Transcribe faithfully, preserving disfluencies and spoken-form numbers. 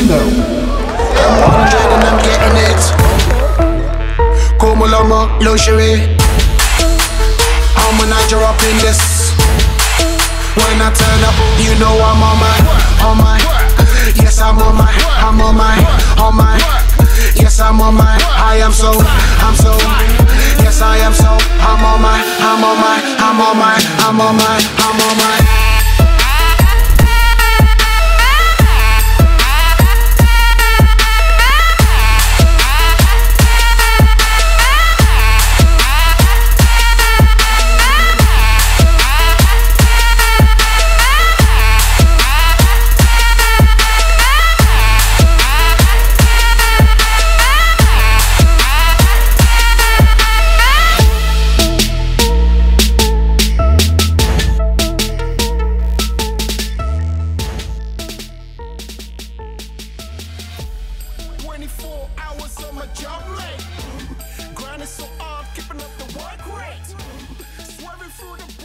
Latino. I'm one hundred and I'm getting it. Como Lomo, luxury. I'm when I drop in this. When I turn up, you know I'm on my, on my. Yes, I'm on my, I'm on my, on my. Yes, I'm on my, I am so, I'm so. Yes, I am so, I'm on my, I'm on my, I'm on my, I'm on my, I'm on my. twenty-four hours on my job late. Grinding so hard, keeping up the work rate. Swerving through the